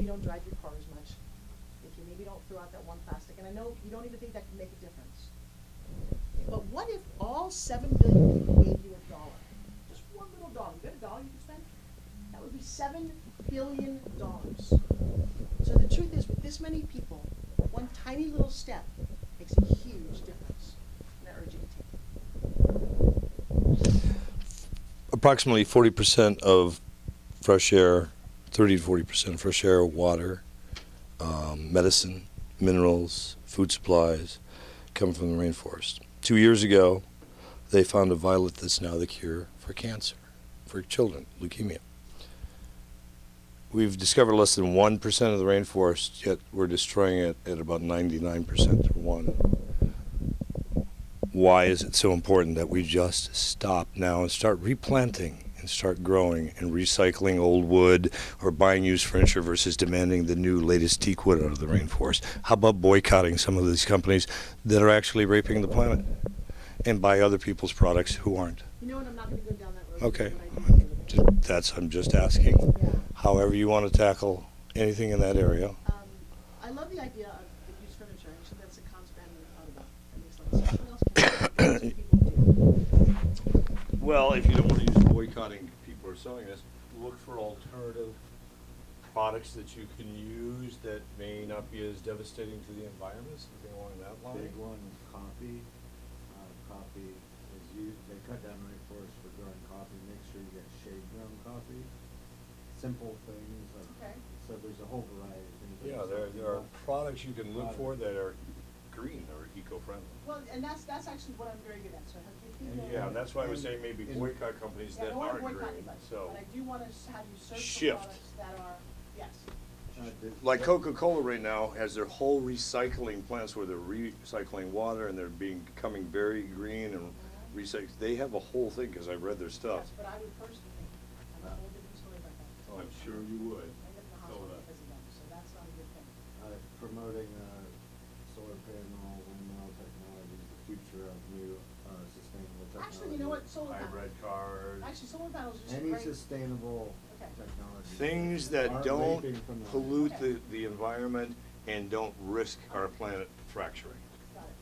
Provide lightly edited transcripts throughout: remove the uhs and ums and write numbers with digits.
don't drive your car as much, if you maybe don't throw out that one plastic, and I know you don't even think that can make a difference. But what if all 7 billion people gave you $1? Just one little dollar. You got $1 you can spend? That would be $7 billion. So the truth is, with this many people, one tiny little step makes a huge difference. And I urge you to take it. Approximately 40% of fresh air, 30 to 40% fresh air, water, medicine, minerals, food supplies come from the rainforest. 2 years ago, they found a violet that's now the cure for cancer, for children, leukemia. We've discovered less than 1% of the rainforest, yet we're destroying it at about 99% to 1. Why is it so important that we just stop now and start replanting and start growing and recycling old wood, or buying used furniture versus demanding the new latest teak wood out of the rainforest? How about boycotting some of these companies that are actually raping the planet and buy other people's products who aren't? You know what? I'm not going to go down that road. Okay. But I'm just asking. yeah. However you want to tackle anything in that area. I love the idea of the used furniture. Actually, that's a concept I hadn't even thought about. That makes a lot of sense. What else can people do? Well, if you don't want to use boycotting, people are selling this, look for alternative products that you can use that may not be as devastating to the environment, something along that line. Big one is coffee. Coffee is used, they cut down rainforests for growing coffee. Make sure you get shade grown coffee. Simple things. Okay. So there's a whole variety of things. Yeah, there are products you can look for that are green or eco-friendly. Well, and that's actually what I'm very good at. So if you Yeah, that's why I was saying maybe boycott companies yeah, I that don't want aren't to boycott green. anybody, So but I do want to have you search Shift. for products that are, yes. like Coca-Cola right now has their whole recycling plants where they're recycling water and they're becoming very green and recycling. They have a whole thing because I've read their stuff. Yes, but I would personally have a whole different story about that. Oh, I'm sure you would. I live in the hospital because of them, so that's not a good thing. Promoting solar panel, windmill technology is the future of new sustainable technology. Actually, you know what? Solar panels. Hybrid cars. Actually, solar panels are just Any great. sustainable Okay. technology. Things that Aren't don't raping from the- pollute Okay. the environment and don't risk our planet fracturing. Got it.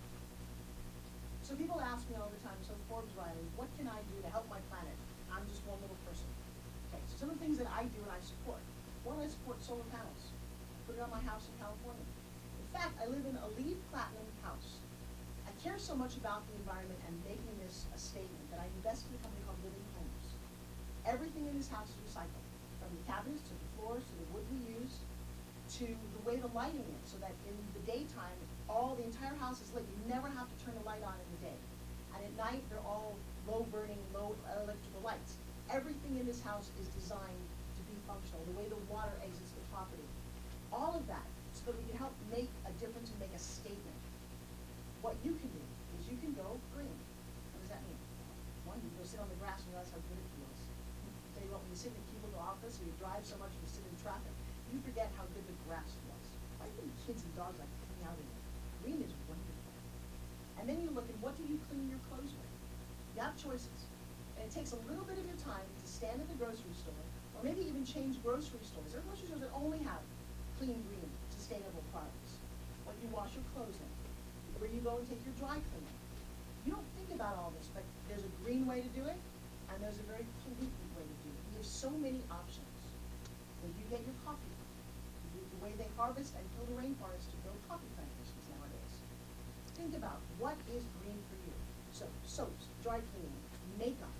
So people ask me all the time, so Forbes Riley, what can I do to help my planet? I'm just one little person. Okay, so some of the things that I do and I support. One, I support solar panels. Put it on my house in California. In fact, I live in a LEED Platinum house. I care so much about the environment and making this a statement that I invested in a company called Living Homes. Everything in this house is recycled, from the cabinets to the floors to the wood we use to the way the lighting is, so that in the daytime, the entire house is lit. You never have to turn the light on in the day. And at night, they're all low-burning, low electrical lights. Everything in this house is designed to be functional, the way the water exits the property. All of that, so that we can help make a difference and make a statement. What you can do is you can go green. What does that mean? One, you go sit on the grass and realize how good it feels. I'll tell you what, when you sit in a cubicle office or you drive so much and you sit in traffic, you forget how good the grass feels. Why do kids and dogs like hanging out in it? Green is wonderful. And then you look at what do you clean your clothes with? You have choices. And it takes a little bit of your time to stand at the grocery store, or maybe even change grocery stores. There are grocery stores that only have clean, green, sustainable products. What you wash your clothes in, where you go and take your dry cleaning. You don't think about all this, but there's a green way to do it, and there's a very pollutant way to do it. We have so many options. Where you get your coffee from, the way they harvest and kill the rainforest to grow coffee plantations nowadays. Think about what is green for you. So soaps, dry cleaning, makeup,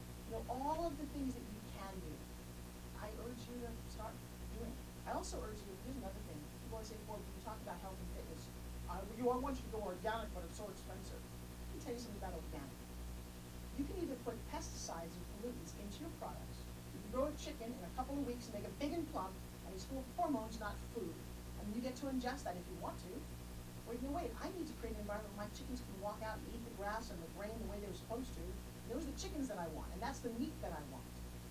all of the things that you can do. I urge you to start doing. I also urge you, here's another thing. People always say, well, you talk about health and fitness. I want you to go organic, but it's so expensive. Let me tell you something about organic. You can either put pesticides and pollutants into your products. You can grow a chicken in a couple of weeks and make it big and plump, and it's full of hormones, not food. And you get to ingest that if you want to. Or you can wait, I need to create an environment where my chickens can walk out and eat the grass and the grain the way they were supposed to. And those are the chickens that I want, and that's the meat that I want.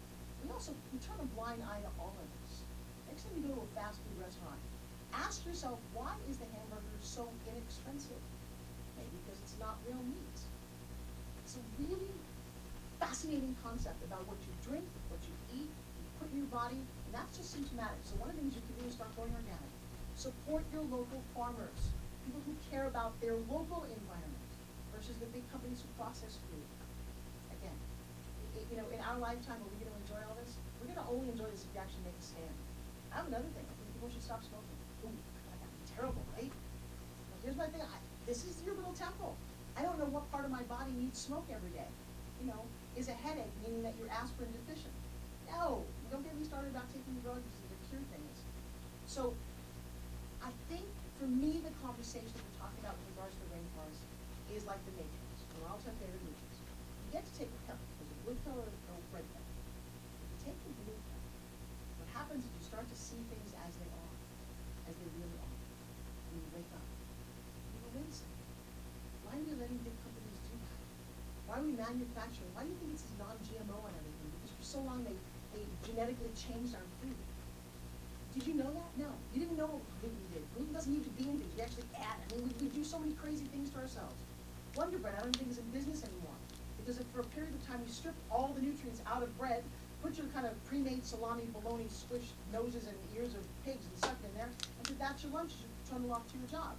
We turn a blind eye to all of this. Next time you go to a fast food restaurant, ask yourself, why is the hamburger so inexpensive? Maybe because it's not real meat. It's a really fascinating concept about what you drink, what you eat, you put in your body, and that's just symptomatic. So one of the things you can do is start going organic. Support your local farmers, people who care about their local environment versus the big companies who process food. Again, you know, in our lifetime, are we going to enjoy all this? We're going to only enjoy this if you actually make a stand. I have another thing. I think people should stop smoking. Ooh, that'd be terrible, right? But here's my thing. This is your little temple. I don't know what part of my body needs smoke every day. You know, is a headache meaning that you're aspirin deficient? No. Don't get me started about taking drugs to cure things. So I think for me, the conversation we're talking about with regards to the rainforest is like the Matrix. We're all have favorite movies. You get to take a pill. There's a blue pill or a red pill. If you take the blue pill, what happens is you start to see things as they are, as they really are. And you wake up. You go, wait a second. Why are we letting big companies do that? Why are we manufacturing? Why do you think it's non-GMO and everything? Because for so long they genetically changed our food. Did you know that? No. You didn't know what gluten did. Gluten doesn't need to be in things. We actually add it. I mean, we do so many crazy things to ourselves. Wonder Bread, I don't think is in business anymore. Because if for a period of time you strip all the nutrients out of bread, put your kind of pre-made salami, bologna, squished noses and ears of pigs and stuff in there, and said that's your lunch, you should trundle off to your job.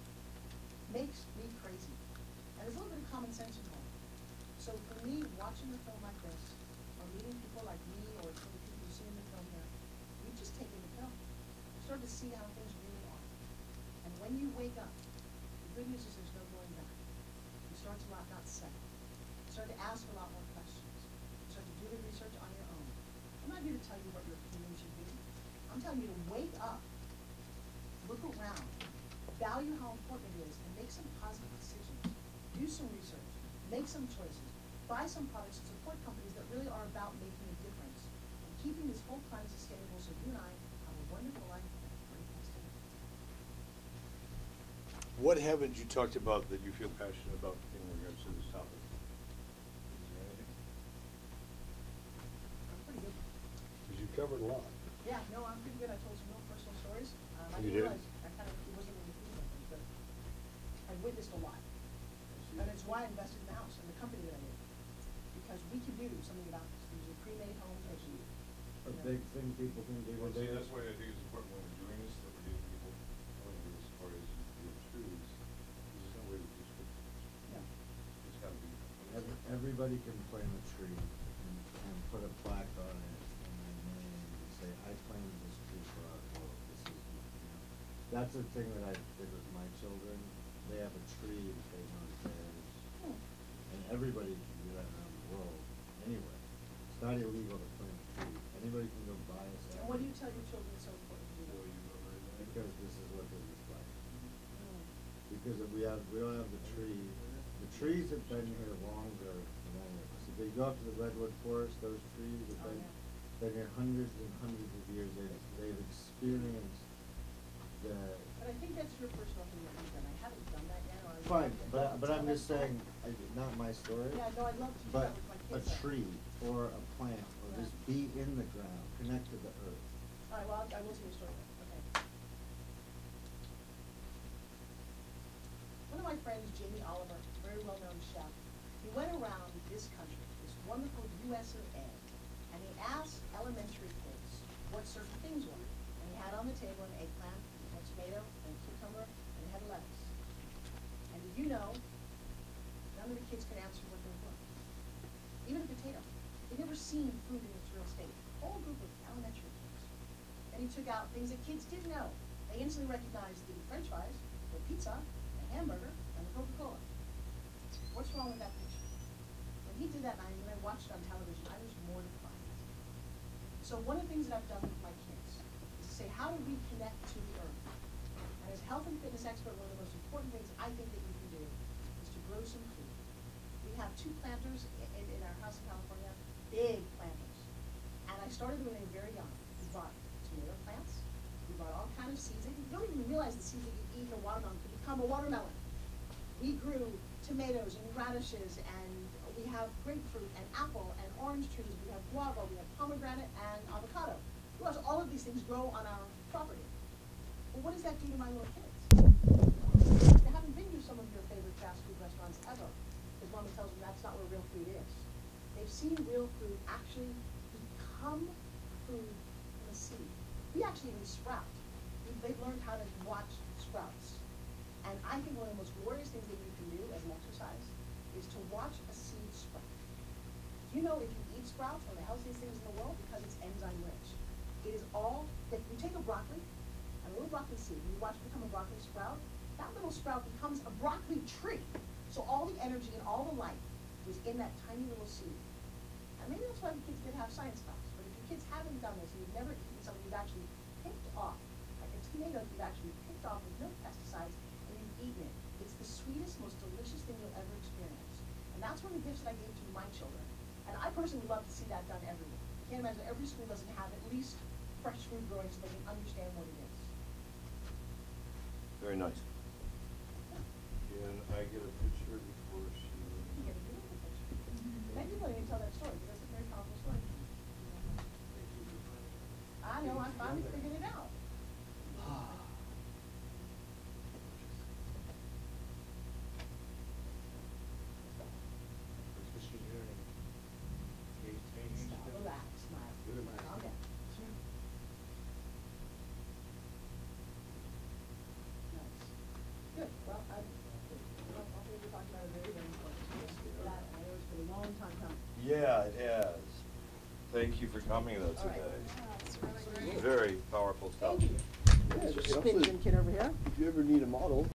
Makes me crazy. And there's a little bit of common sense involved. So for me, watching a film like this, or meeting people like me, or some of the people you see in the film here, we've just taken the film. You start to see how things really are. And when you wake up, the good news is there's no going back. You start to not settle. You start to ask a lot more questions. You start to do the research on your own. I'm not here to tell you what your opinion should be. I'm telling you to wake up, look around, value how important it is, and make some positive decisions. Do some research, make some choices, buy some products and support companies that really are about making a difference and keeping this whole planet sustainable so you and I have a wonderful life and a great destiny. What haven't you talked about that you feel passionate about in regards to this topic? Is there anything? I'm pretty good. Because you covered a lot. Yeah, no, I'm pretty good. I told some real personal stories. I You didn't did? realize I kind of, it wasn't in the food reference, but I witnessed a lot. And it's why I invested in the house and the company that I did. Because we can do something about this. These are pre-made homes that you, A big thing people can do Well, see, today. that's why I think it's important when we're doing this, that we're getting people telling you as far as your trees, there's no way to describe it. yeah. It's gotta be. Everybody can plant a tree and put a plaque on it and their name and say, I planted this tree for our world. This is, you know. That's the thing that I did with my children. They have a tree that they know is theirs. Hmm. And everybody can do that around the world, anywhere. It's not illegal to plant a tree. Anybody can go buy a And what do you tell your children is so important to do? Well, you know, right? Because this is what this is like. Mm. Because if we don't have the tree, the trees have been here longer than any of us. If you go up to the redwood forest, those trees have Oh, been, yeah. been here hundreds and hundreds of years. They've experienced the, But I think that's your personal thing that you've done. I haven't done that yet, or I. fine, Don't but tell I'm that just story. saying, not my story. Yeah, no, I'd love to do But that with my a kids. though. tree or a plant or Yeah. just be in the ground, connect to the earth. All right, well, I will tell you a story then, okay. One of my friends, Jamie Oliver, very well-known chef, he went around this country, this wonderful US of A, and he asked elementary kids what certain things were. And he had on the table an eggplant, a tomato, and a cucumber, and he had lettuce. And did you know, none of the kids could answer what they were. Even a potato. They'd never seen food in its real state. Whole group of elementary kids. And he took out things that kids didn't know. They instantly recognized the french fries, the pizza, the hamburger, and the Coca-Cola. What's wrong with that picture? When he did that, and when I watched it on television, I was mortified. So one of the things that I've done with my kids is to say, how do we connect to the earth? And as a health and fitness expert, one of the most important things I think that you can do is to grow some food. We have 2 planters in our house in California, big planters. And I started when they were very young. We bought tomato plants, we bought all kinds of seeds. You don't even realize the seeds that you eat in a watermelon could become a watermelon. We grew tomatoes and radishes, and we have grapefruit and apple and orange trees. We have guava, we have pomegranate and avocado. You realize all of these things grow on our property. Well, what does that do to my little kids? They haven't been to some of your favorite fast food restaurants ever, because Mama tells them that's not where real food is. They've seen real food actually become food from a seed. We actually even sprout. They've learned how to watch sprouts. And I think one of the most glorious things that you can do as an exercise is to watch a seed sprout. You know, if you eat sprouts, one of the healthiest things in the world because it's enzyme rich. It is all, if you take a broccoli, and a little broccoli seed, and you watch it become a broccoli sprout, that little sprout becomes a broccoli tree. So all the energy and all the life was in that tiny little seed. And maybe that's why the kids did have science class. But if your kids haven't done this, and you've never eaten something you've actually picked off, like a tomato that you've actually picked off with no pesticides, and you've eaten it, it's the sweetest, most delicious thing you'll ever experience. And that's one of the gifts that I gave to my children. And I personally would love to see that done everywhere. I can't imagine every school doesn't have at least fresh food growing so they can understand what it is. Very nice. Can I get a picture before she? You get a beautiful picture. Thank you for letting me tell that story, because that's a very powerful story. I know, I finally figured it out. Stop, relax, smile. Calm down. Nice. Good, well, I'll be talking about a very, very important issue. That, I know it's been a long time coming. Yeah, it has. Thank you for coming though All right. today. Very powerful stuff. Thank you. Yeah, Spin kid over here. if you ever need a model,